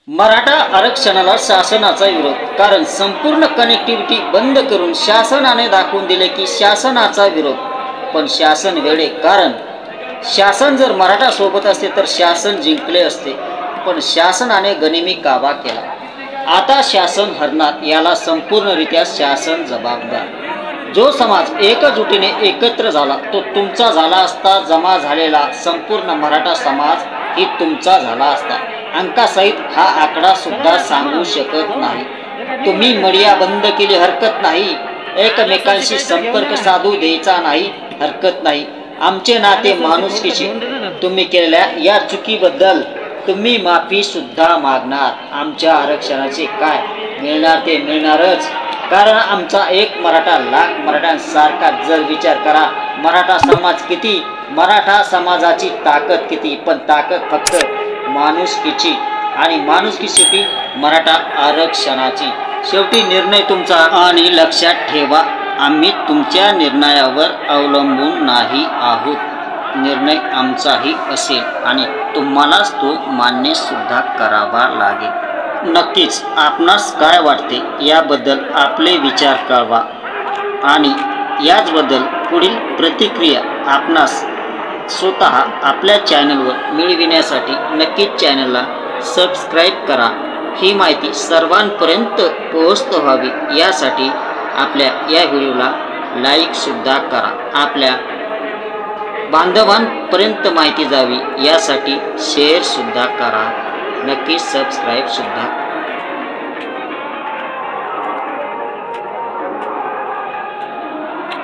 मराठा आरक्षणाला शासनाचा विरोध। कारण संपूर्ण कनेक्टिव्हिटी बंद करून शासनाने दाखवून दिले की शासनाचा विरोध, पण शासन वेडे। कारण शासन जर मराठा सोबत असते तर शासन जिंकले असते, पण शासनाने गनिमी काबा केला। आता शासन हरणार, याला संपूर्णरित्या शासन जबाबदार। जो समाज एकजुटीने एकत्र झाला तो तुमचा झाला असता, जमा झालेला संपूर्ण मराठा समाज ही तुमचा झाला असता। अंकासहित हा आकडा सुद्धा सांगू शकत नाही। तुम्ही मीडिया बंद केली हरकत नाही, एकमेकांशी संपर्क साधू द्यायचा नाही हरकत नाही। आमचे नाते माणुसकीचे, तुम्ही केलेल्या या चुकीबद्दल तुम्ही माफी सुद्धा मागणार। आमच्या आरक्षणाचे काय मिळणार ते मिळणारच, कारण आमचा एक मराठा लाख मराठ्यांसारखा। जर विचार करा मराठा समाज किती, मराठा समाजाची ताकद किती, पण ताकद फक्त माणुसकीची, आणि माणुसकी शेवटी मराठा आरक्षणाची। शेवटी निर्णय तुमचा, आणि लक्षात ठेवा आम्ही तुमच्या निर्णयावर अवलंबून नाही आहोत। निर्णय आमचाही असेल आणि तुम्हालाच तो मान्य सुद्धा करावा लागेल। नक्कीच आपणास काय वाटते याबद्दल आपले विचार कळवा, आणि याचबद्दल पुढील प्रतिक्रिया आपणास स्वतः आपल्या चॅनलवर मिळविण्यासाठी नक्कीच चॅनलला सबस्क्राईब करा। ही माहिती सर्वांपर्यंत पोहोचत व्हावी यासाठी आपल्या या व्हिडिओला लाईक सुद्धा करा। आपल्या बांधवांपर्यंत माहिती जावी यासाठी शेअर सुद्धा करा, नक्की सबस्क्राईब सुद्धा